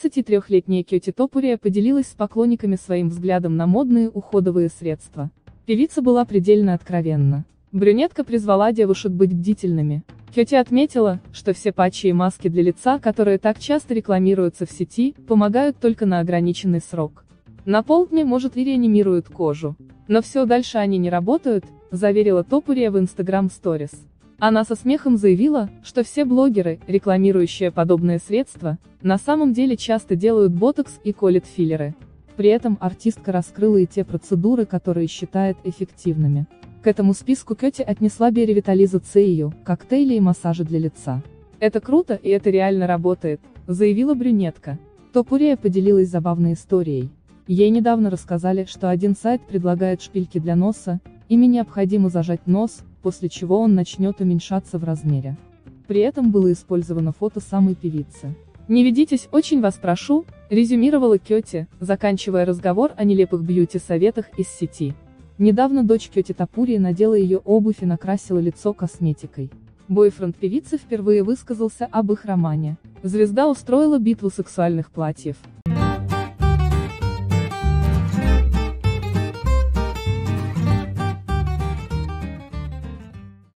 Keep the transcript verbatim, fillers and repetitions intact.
тридцатитрёхлетняя Кёти Топурия поделилась с поклонниками своим взглядом на модные уходовые средства. Певица была предельно откровенна. Брюнетка призвала девушек быть бдительными. Кёти отметила, что все патчи и маски для лица, которые так часто рекламируются в сети, помогают только на ограниченный срок. На полдня, может, и реанимируют кожу. Но все дальше они не работают, заверила Топурия в Instagram Stories. Она со смехом заявила, что все блогеры, рекламирующие подобные средства, на самом деле часто делают ботокс и колят филлеры. При этом артистка раскрыла и те процедуры, которые считает эффективными. К этому списку Кёти отнесла биоревитализацию, коктейли и массажи для лица. «Это круто, и это реально работает», — заявила брюнетка. Топурия поделилась забавной историей. Ей недавно рассказали, что один сайт предлагает шпильки для носа, ими необходимо зажать нос, после чего он начнет уменьшаться в размере. При этом было использовано фото самой певицы. «Не ведитесь, очень вас прошу», — резюмировала Кёти, заканчивая разговор о нелепых бьюти-советах из сети. Недавно дочь Кёти Топурии надела ее обувь и накрасила лицо косметикой. Бойфренд певицы впервые высказался об их романе. Звезда устроила битву сексуальных платьев.